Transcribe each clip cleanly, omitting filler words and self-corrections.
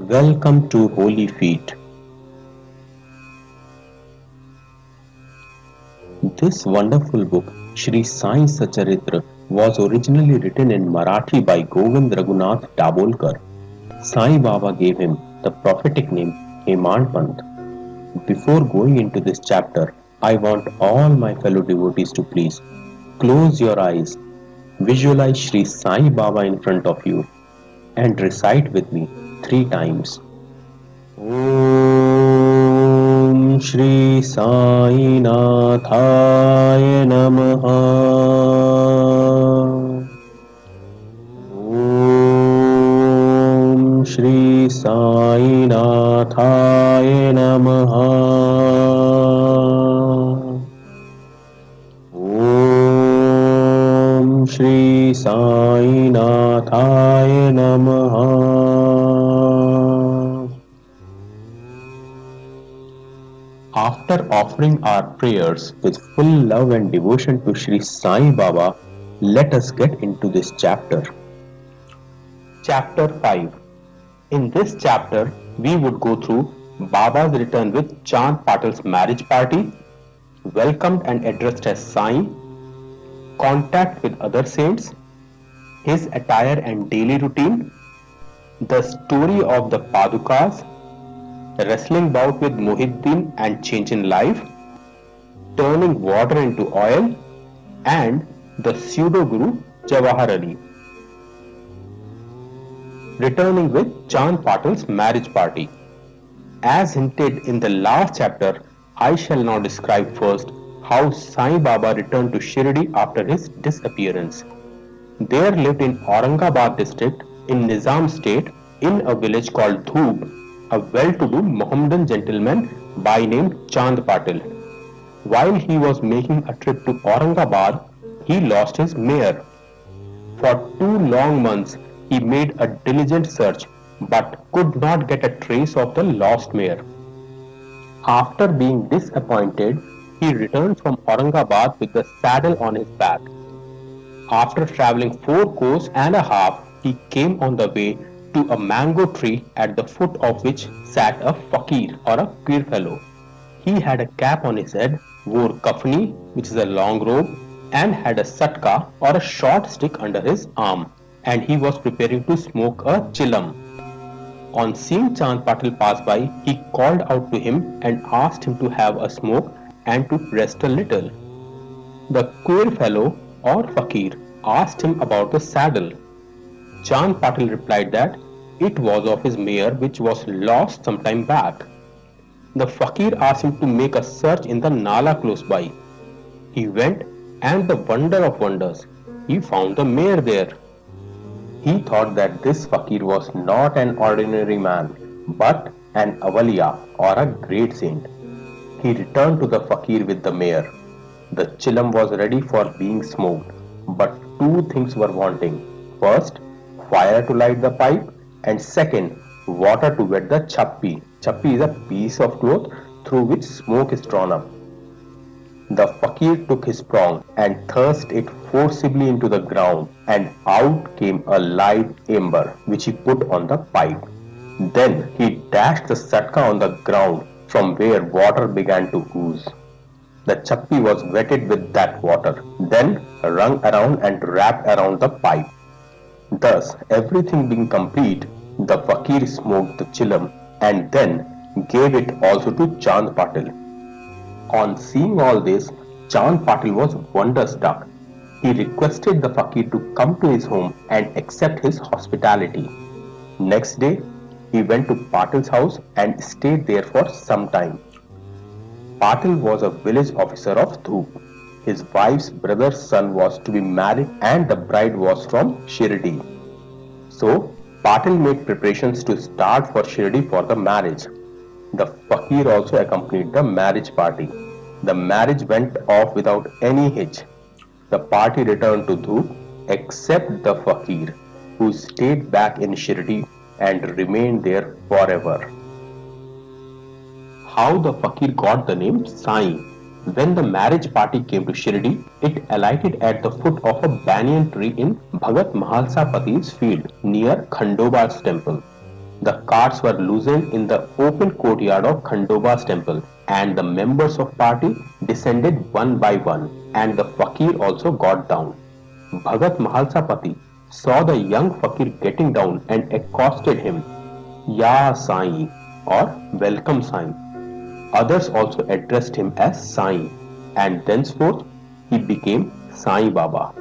Welcome to Holy Feet. This wonderful book, Shri Sai Satcharitra, was originally written in Marathi by Govind Raghunath Dabolkar. Sai Baba gave him the prophetic name Hemant Pant. Before going into this chapter, I want all my fellow devotees to please close your eyes, visualize Shri Sai Baba in front of you, and recite with me 3 times. Om Shri Sai Nathaya Namaha. Om Shri Sai Nathaya Namaha. Om Shri Sai Nathaya Namaha. After offering our prayers with full love and devotion to Shri Sai Baba, let us get into this chapter. Chapter 5. In this chapter, we would go through Baba's return with Chand Patil's marriage party, welcomed and addressed as Sai, contact with other saints, his attire and daily routine, the story of the Padukas, wrestling bout with Muhyiddin and change in life, turning water into oil, and the pseudo-guru Jawahar Ali. Returning with Chand Patil's marriage party. As hinted in the last chapter, I shall now describe first how Sai Baba returned to Shirdi after his disappearance. There lived in Aurangabad district in Nizam state in a village called Dhoob, a well-to-do Mohammedan gentleman by name Chand Patil. While he was making a trip to Aurangabad, he lost his mare. For 2 long months, he made a diligent search but could not get a trace of the lost mare. After being disappointed, he returned from Aurangabad with the saddle on his back. After travelling 4 kos and a half, he came on the way to a mango tree at the foot of which sat a fakir or a queer fellow. He had a cap on his head, wore kafni, which is a long robe, and had a satka or a short stick under his arm, and he was preparing to smoke a chilam. On seeing Chand Patil pass by, he called out to him and asked him to have a smoke and to rest a little. The queer fellow or fakir asked him about the saddle. Chand Patil replied that it was of his mare which was lost some time back. The fakir asked him to make a search in the Nala close by. He went, and the wonder of wonders, he found the mare there. He thought that this fakir was not an ordinary man, but an awaliya or a great saint. He returned to the fakir with the mare. The chilam was ready for being smoked, but 2 things were wanting. First, fire to light the pipe, and second, water to wet the chappi. Chappi is a piece of cloth through which smoke is drawn up. The fakir took his prong and thrust it forcibly into the ground, and out came a live ember which he put on the pipe. Then he dashed the satka on the ground from where water began to ooze. The chappi was wetted with that water, then wrung around and wrapped around the pipe. Thus, everything being complete, the fakir smoked the chilam and then gave it also to Chand Patil. On seeing all this, Chand Patil was wonderstruck. He requested the fakir to come to his home and accept his hospitality. Next day, he went to Patil's house and stayed there for some time. Patil was a village officer of Dhoob. His wife's brother's son was to be married and the bride was from Shirdi. So, Patil made preparations to start for Shirdi for the marriage. The fakir also accompanied the marriage party. The marriage went off without any hitch. The party returned to Dhoob except the fakir, who stayed back in Shirdi and remained there forever. How the fakir got the name Sai? When the marriage party came to Shirdi, it alighted at the foot of a banyan tree in Bhagat Mahalsa Pati's field near Khandoba's temple. The carts were loosened in the open courtyard of Khandoba's temple, and the members of party descended one by one, and the fakir also got down. Bhagat Mahalsa Pati saw the young fakir getting down and accosted him, Ya Sai, or Welcome Sai. Others also addressed him as Sai, and thenceforth he became Sai Baba.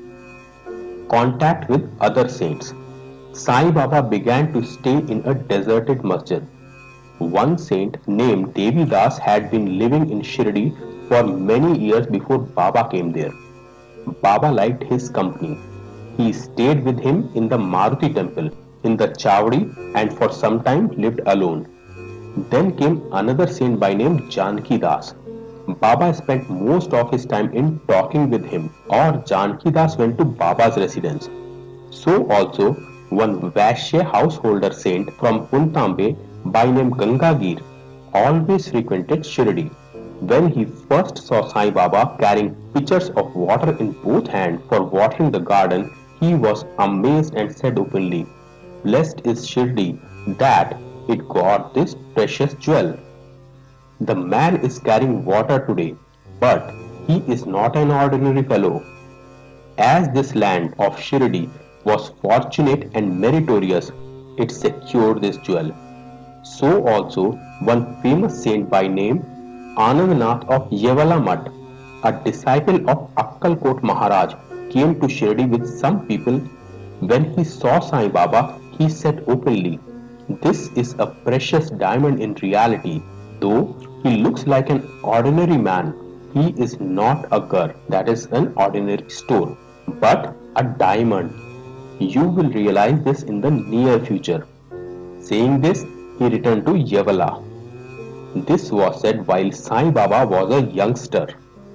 Contact with other saints. Sai Baba began to stay in a deserted masjid. One saint named Devi Das had been living in Shirdi for many years before Baba came there. Baba liked his company. He stayed with him in the Maruti temple, in the Chawdi, and for some time lived alone. Then came another saint by name Janki Das. Baba spent most of his time in talking with him, or Janki Das went to Baba's residence. So also one Vaishya householder saint from Puntambe by name Gangagir always frequented Shirdi. When he first saw Sai Baba carrying pitchers of water in both hands for watering the garden, he was amazed and said openly, "Blessed is Shirdi that it got this precious jewel. The man is carrying water today, but he is not an ordinary fellow. As this land of Shirdi was fortunate and meritorious, it secured this jewel." So also one famous saint by name Anandnath of Yevala Mutt, a disciple of Akkalkot Maharaj, came to Shirdi with some people. When he saw Sai Baba, he said openly, "This is a precious diamond in reality. Though he looks like an ordinary man, he is not a gur, that is an ordinary stone, but a diamond. You will realize this in the near future." Saying this, he returned to Yevala. This was said while Sai Baba was a youngster.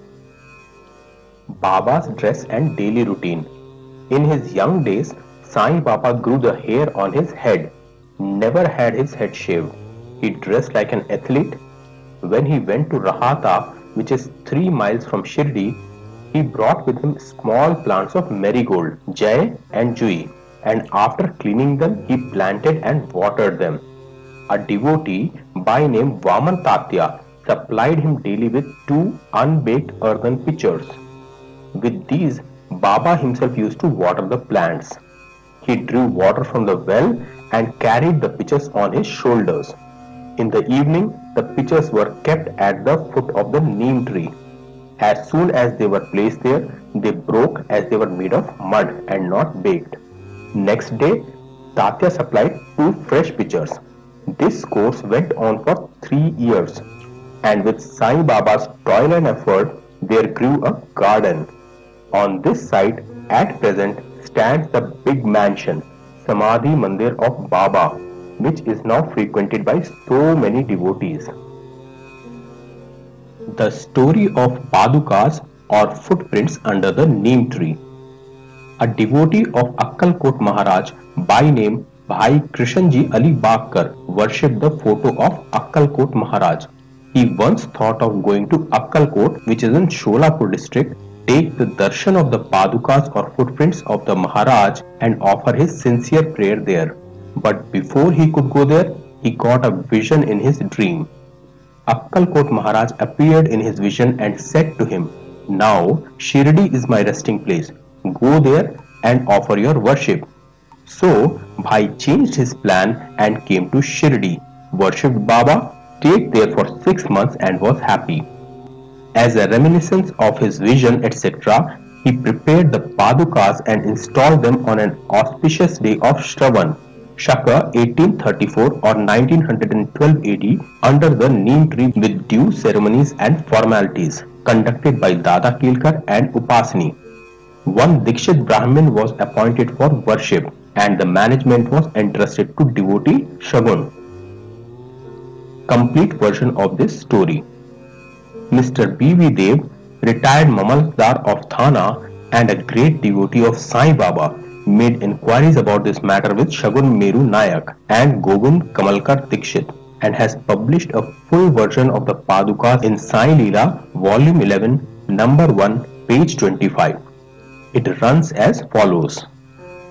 Baba's dress and daily routine. In his young days, Sai Baba grew the hair on his head, never had his head shaved. He dressed like an athlete. When he went to Rahata, which is 3 miles from Shirdi, he brought with him small plants of marigold, jai and jui, and after cleaning them, he planted and watered them. A devotee by name Vaman Tatya supplied him daily with 2 unbaked earthen pitchers. With these, Baba himself used to water the plants. He drew water from the well and carried the pitchers on his shoulders. In the evening, the pitchers were kept at the foot of the neem tree. As soon as they were placed there, they broke as they were made of mud and not baked. Next day, Tatya supplied 2 fresh pitchers. This course went on for 3 years, and with Sai Baba's toil and effort, there grew a garden. On this site, at present, stands the big mansion, Samadhi Mandir of Baba, which is now frequented by so many devotees. The story of Padukas or footprints under the neem tree. A devotee of Akkalkot Maharaj by name Bhai Krishanji Ali Bakkar worshipped the photo of Akkalkot Maharaj. He once thought of going to Akkalkot, which is in Sholapur district, take the darshan of the Padukas or footprints of the Maharaj and offer his sincere prayer there. But before he could go there, he got a vision in his dream. Akkalkot Maharaj appeared in his vision and said to him, "Now Shirdi is my resting place. Go there and offer your worship." So Bhai changed his plan and came to Shirdi, worshipped Baba, stayed there for 6 months and was happy. As a reminiscence of his vision, etc., he prepared the Padukas and installed them on an auspicious day of Shravan, Shaka 1834 or 1912 AD, under the neem tree with due ceremonies and formalities conducted by Dada Kelkar and Upasini. One Dikshit Brahmin was appointed for worship, and the management was entrusted to devotee Shagun. Complete version of this story. Mr. B.V. Dev, retired Mamalkdar of Thana and a great devotee of Sai Baba, made inquiries about this matter with Shagun Meru Nayak and Govind Kamalkar Dikshit, and has published a full version of the Padukas in Sai Leela, Volume 11, Number 1, page 25. It runs as follows.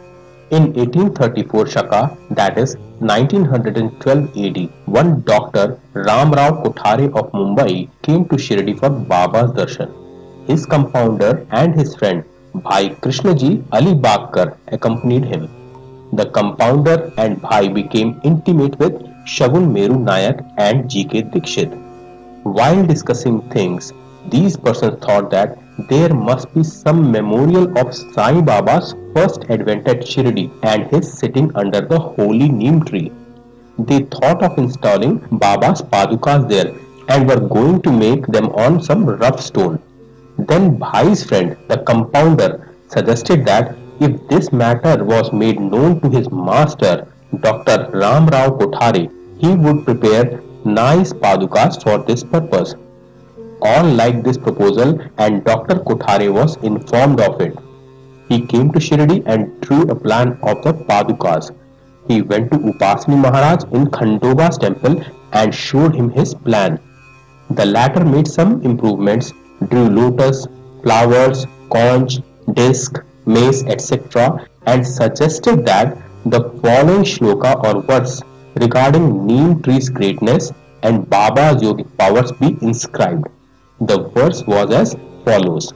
In 1834 Shaka, that is 1912 AD, one Dr. Ram Rao Kothare of Mumbai came to Shirdi for Baba's darshan. His compounder and his friend Bhai Krishnaji Ali Bagkar accompanied him. The compounder and Bhai became intimate with Shagun Meru Nayak and G.K. Dikshit. While discussing things, these persons thought that there must be some memorial of Sai Baba's first advent at Shirdi and his sitting under the holy neem tree. They thought of installing Baba's Padukas there and were going to make them on some rough stone. Then Bhai's friend, the compounder, suggested that if this matter was made known to his master, Dr. Ram Rao Kothare, he would prepare nice Padukas for this purpose. All liked this proposal and Dr. Kothare was informed of it. He came to Shirdi and drew a plan of the Padukas. He went to Upasani Maharaj in Khandoba's temple and showed him his plan. The latter made some improvements, drew lotus, flowers, conch, disc, mace, etc. and suggested that the following shloka or verse regarding neem tree's greatness and Baba's yogic powers be inscribed. The verse was as follows.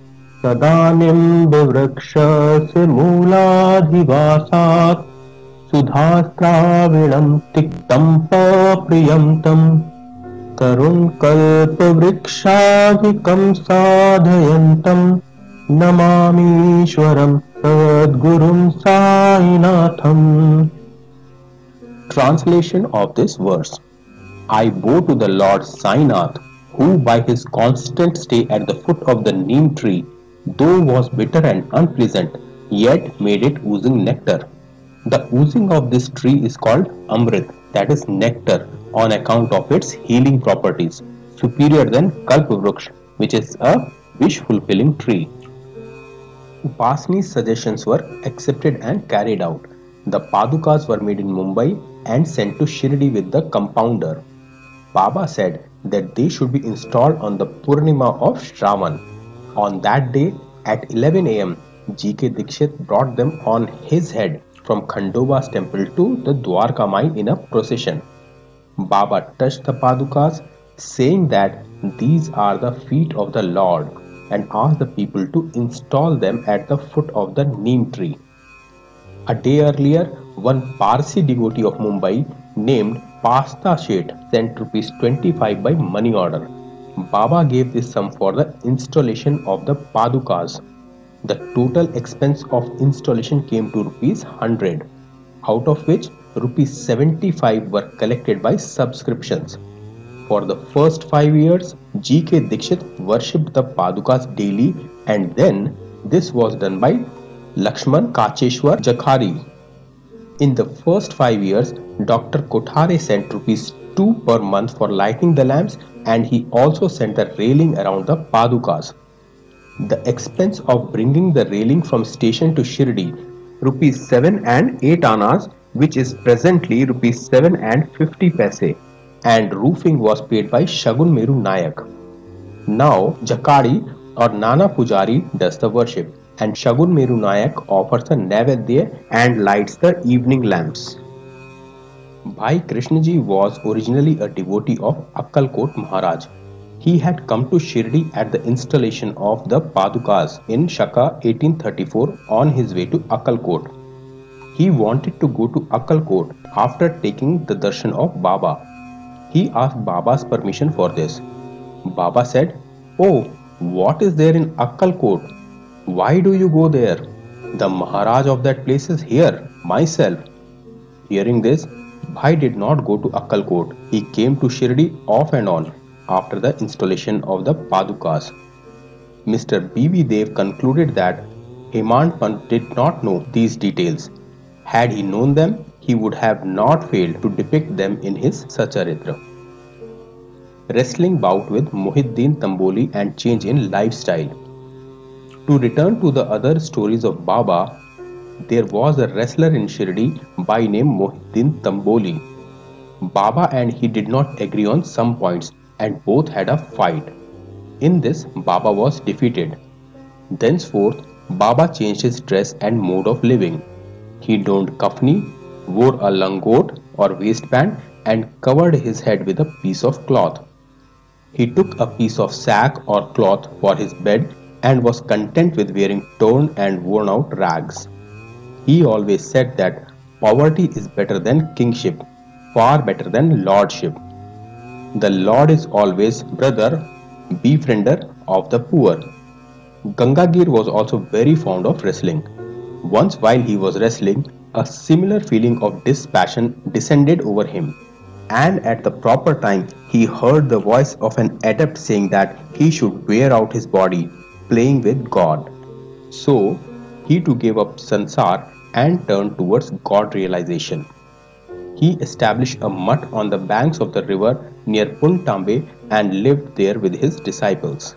सदानिम्बवृक्षस्य मूलाधिवासात् सुधास्त्राविणं तिक्तं प्रियं तं तरुणकल्पवृक्षाधिकं साधयन्तं नमामीश्वरं सद्गुरुं साईनाथम्. Translation of this verse. I bow to the Lord Sainath, who by his constant stay at the foot of the neem tree, though was bitter and unpleasant, yet made it oozing nectar. The oozing of this tree is called Amrit, that is nectar, on account of its healing properties, superior than Kalpavruksha, which is a wish-fulfilling tree. Upasani's suggestions were accepted and carried out. The Padukas were made in Mumbai and sent to Shirdi with the compounder. Baba said that they should be installed on the Purnima of Shravan. On that day at 11 am, G.K. Dikshit brought them on his head from Khandoba's temple to the Dwarka Mai in a procession. Baba touched the Padukas, saying that these are the feet of the Lord, and asked the people to install them at the foot of the neem tree. A day earlier, one Parsi devotee of Mumbai named Pasta Sheth sent ₹25 by money order. Baba gave this sum for the installation of the Padukas. The total expense of installation came to ₹100, out of which ₹75 were collected by subscriptions. For the first 5 years, G.K. Dikshit worshipped the Padukas daily, and then this was done by Lakshman Kacheshwar Jakhari. In the first 5 years, Dr. Kothare sent ₹2 per month for lighting the lamps, and he also sent the railing around the Padukas. The expense of bringing the railing from station to Shirdi, ₹7 and 8 annas, which is presently ₹7 and 50 paise, and roofing was paid by Shagun Meru Nayak. Now Jakhari or Nana Pujari does the worship, and Shagun Meru Nayak offers a Naivedya and lights the evening lamps. Bhai Krishnaji was originally a devotee of Akkalkot Maharaj. He had come to Shirdi at the installation of the Padukas in Shaka 1834 on his way to Akkalkot. He wanted to go to Akkalkot after taking the darshan of Baba. He asked Baba's permission for this. Baba said, "Oh, what is there in Akkalkot? Why do you go there? The Maharaj of that place is here, myself." Hearing this, Bhai did not go to Akkalkot. He came to Shirdi off and on after the installation of the Padukas. Mr. B.B. Dev concluded that Hemant Pant did not know these details. Had he known them, he would have not failed to depict them in his Sacharitra. Wrestling bout with Mohiuddin Tamboli and change in lifestyle. To return to the other stories of Baba, there was a wrestler in Shirdi by name Mohiuddin Tamboli. Baba and he did not agree on some points, and both had a fight. In this, Baba was defeated. Thenceforth, Baba changed his dress and mode of living. He donned kafni, wore a langot or waistband, and covered his head with a piece of cloth. He took a piece of sack or cloth for his bed and was content with wearing torn and worn out rags. He always said that poverty is better than kingship, far better than lordship. The Lord is always brother, befriender of the poor. Gangagir was also very fond of wrestling. Once while he was wrestling, a similar feeling of dispassion descended over him, and at the proper time he heard the voice of an adept saying that he should wear out his body playing with God. So he too gave up sansar and turned towards God realization. He established a mutt on the banks of the river near Puntambe and lived there with his disciples.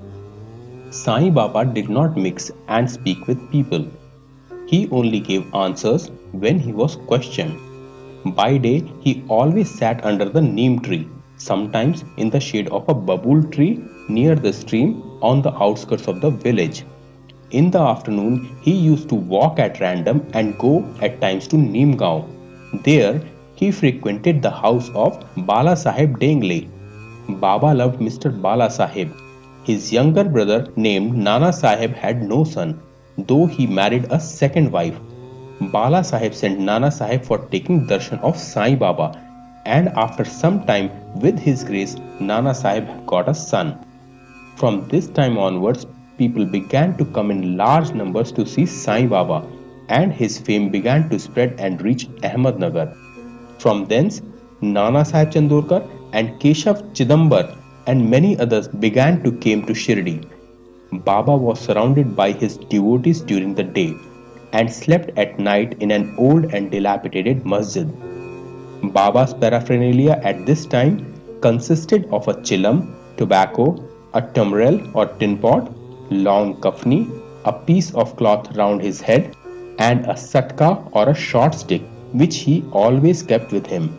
Sai Baba did not mix and speak with people. He only gave answers when he was questioned. By day, he always sat under the neem tree, sometimes in the shade of a babul tree near the stream on the outskirts of the village. In the afternoon, he used to walk at random and go at times to Neemgaon. There, he frequented the house of Bala Sahib Dengle. Baba loved Mr. Bala Sahib. His younger brother named Nana Sahib had no son, though he married a second wife. Bala Sahib sent Nana Sahib for taking darshan of Sai Baba, and after some time, with his grace, Nana Sahib got a son. From this time onwards, people began to come in large numbers to see Sai Baba, and his fame began to spread and reach Ahmednagar. From thence, Nana Sahib Chandorkar and Keshav Chidambar and many others began to came to Shirdi. Baba was surrounded by his devotees during the day and slept at night in an old and dilapidated masjid. Baba's paraphernalia at this time consisted of a chilam, tobacco, a tumbrel or tin pot, long kafni, a piece of cloth round his head, and a satka or a short stick which he always kept with him.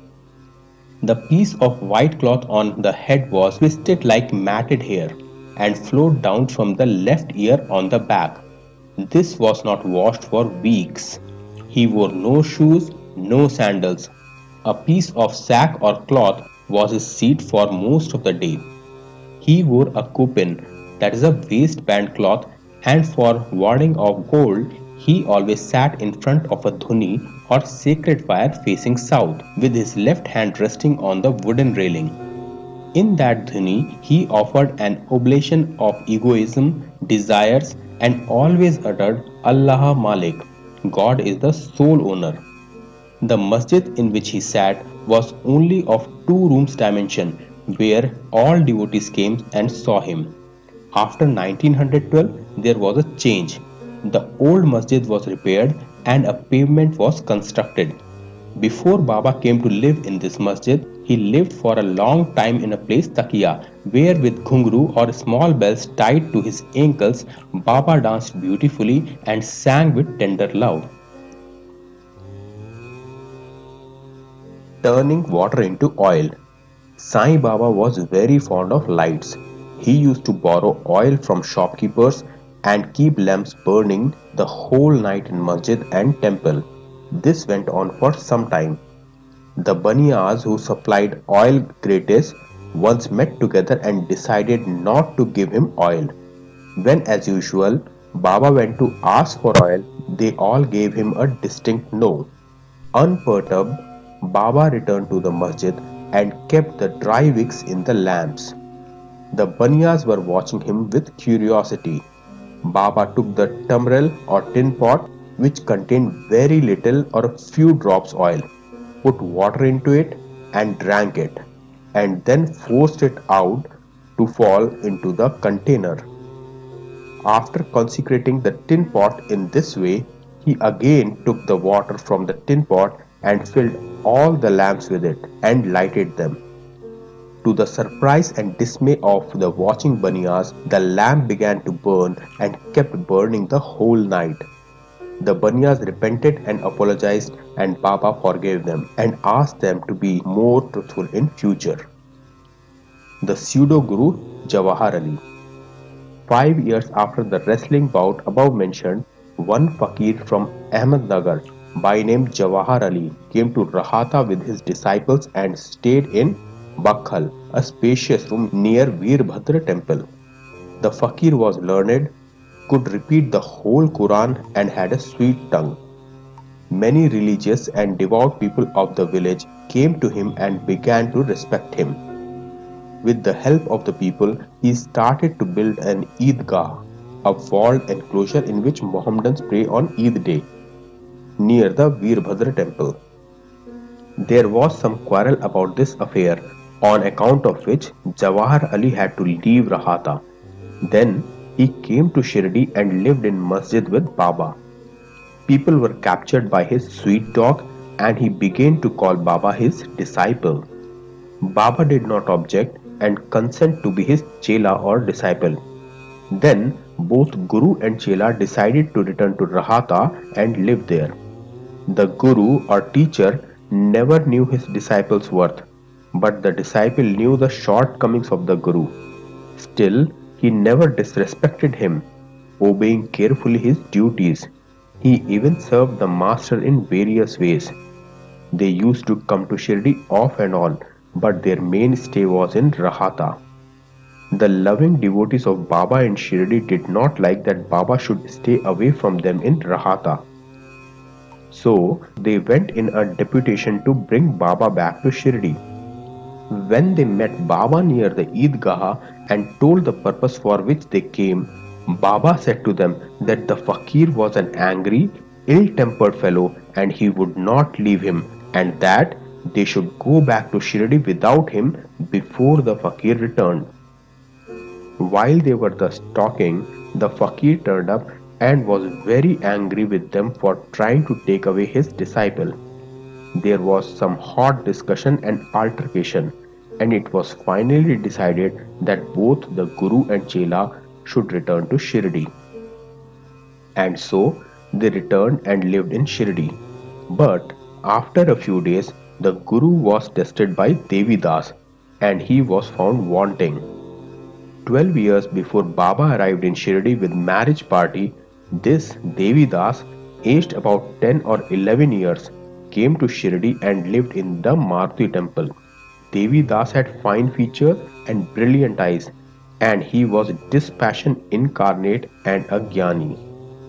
The piece of white cloth on the head was twisted like matted hair and flowed down from the left ear on the back. This was not washed for weeks. He wore no shoes, no sandals. A piece of sack or cloth was his seat for most of the day. He wore a kupin, that is a waistband cloth, and for warding off cold, he always sat in front of a dhuni or sacred fire facing south, with his left hand resting on the wooden railing. In that dhuni, he offered an oblation of egoism, desires, and always uttered Allah Malik, God is the sole owner. The masjid in which he sat was only of 2 rooms dimension, where all devotees came and saw him. After 1912, there was a change. The old masjid was repaired and a pavement was constructed. Before Baba came to live in this masjid, he lived for a long time in a place Takiya, where with ghungru or small bells tied to his ankles, Baba danced beautifully and sang with tender love. Turning water into oil. Sai Baba was very fond of lights. He used to borrow oil from shopkeepers and keep lamps burning the whole night in masjid and temple. This went on for some time. The Baniyas who supplied oil gratis once met together and decided not to give him oil. When, as usual, Baba went to ask for oil, they all gave him a distinct no. Unperturbed, Baba returned to the masjid and kept the dry wicks in the lamps. The Baniyas were watching him with curiosity. Baba took the tumbrel or tin pot, which contained very little or a few drops oil, put water into it and drank it, and then forced it out to fall into the container. After consecrating the tin pot in this way, he again took the water from the tin pot and filled all the lamps with it and lighted them. To the surprise and dismay of the watching Baniyas, the lamp began to burn and kept burning the whole night. The Baniyas repented and apologized, and Baba forgave them and asked them to be more truthful in future. The pseudo-guru Jawahar Ali. 5 years after the wrestling bout above mentioned, one fakir from Ahmednagar by name Jawahar Ali came to Rahata with his disciples and stayed in Bakhal, a spacious room near Veerbhadra temple. The fakir was learned, could repeat the whole Quran and had a sweet tongue. Many religious and devout people of the village came to him and began to respect him. With the help of the people, he started to build an Eidgah, a walled enclosure in which Mohammedans pray on Eid day, near the Veerbhadra temple. There was some quarrel about this affair, on account of which Jawahar Ali had to leave Rahata. Then he came to Shirdi and lived in Masjid with Baba. People were captured by his sweet talk and he began to call Baba his disciple. Baba did not object and consent to be his chela or disciple. Then both Guru and chela decided to return to Rahata and live there. The Guru or teacher never knew his disciple's worth, but the disciple knew the shortcomings of the Guru. Still, he never disrespected him, obeying carefully his duties. He even served the master in various ways. They used to come to Shirdi off and on, but their main stay was in Rahata. The loving devotees of Baba in Shirdi did not like that Baba should stay away from them in Rahata. So they went in a deputation to bring Baba back to Shirdi. When they met Baba near the Eidgah and told the purpose for which they came, Baba said to them that the fakir was an angry, ill-tempered fellow and he would not leave him, and that they should go back to Shirdi without him before the fakir returned. While they were thus talking, the fakir turned up and was very angry with them for trying to take away his disciple. There was some hot discussion and altercation, and it was finally decided that both the Guru and Chela should return to Shirdi. And so they returned and lived in Shirdi. But after a few days, the Guru was tested by Devi Das and he was found wanting. 12 years before Baba arrived in Shirdi with marriage party, this Devi Das, aged about 10 or 11 years, came to Shirdi and lived in the Maruti temple. Devi Das had fine features and brilliant eyes, and he was dispassion incarnate and a Jnani.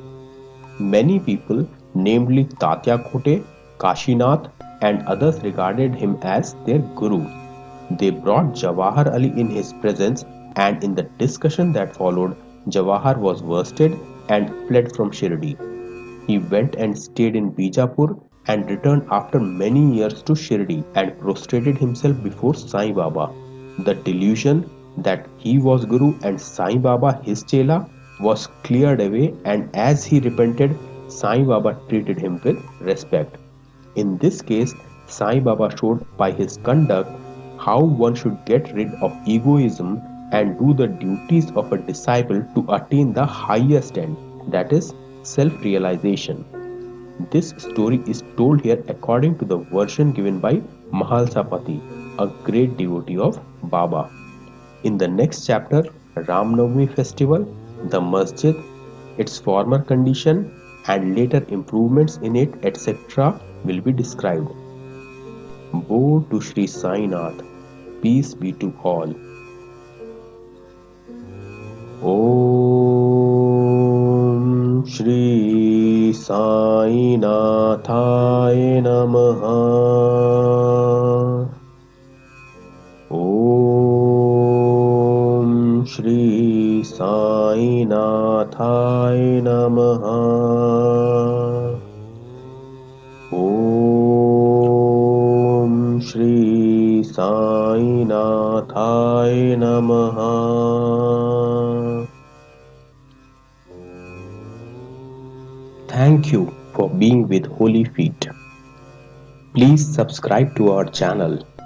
Many people, namely Tatya Khote, Kashinath, and others regarded him as their guru. They brought Jawahar Ali in his presence, and in the discussion that followed, Jawahar was worsted and fled from Shirdi. He went and stayed in Bijapur and returned after many years to Shirdi and prostrated himself before Sai Baba. The delusion that he was Guru and Sai Baba his chela was cleared away, and as he repented, Sai Baba treated him with respect. In this case, Sai Baba showed by his conduct how one should get rid of egoism and do the duties of a disciple to attain the highest end, that is, self-realization. This story is told here according to the version given by Mahalsapati, a great devotee of Baba. In the next chapter, Ramnavami festival, the masjid, its former condition and later improvements in it, etc. will be described. Bo to Sri Sai Nath, peace be to all. Om Shri Sai Nathaya Namaha. Om Shri Sai Nathaya Namaha. Om Shri Sai Nathaya Namaha. Thank you for being with Holy Feet. Please subscribe to our channel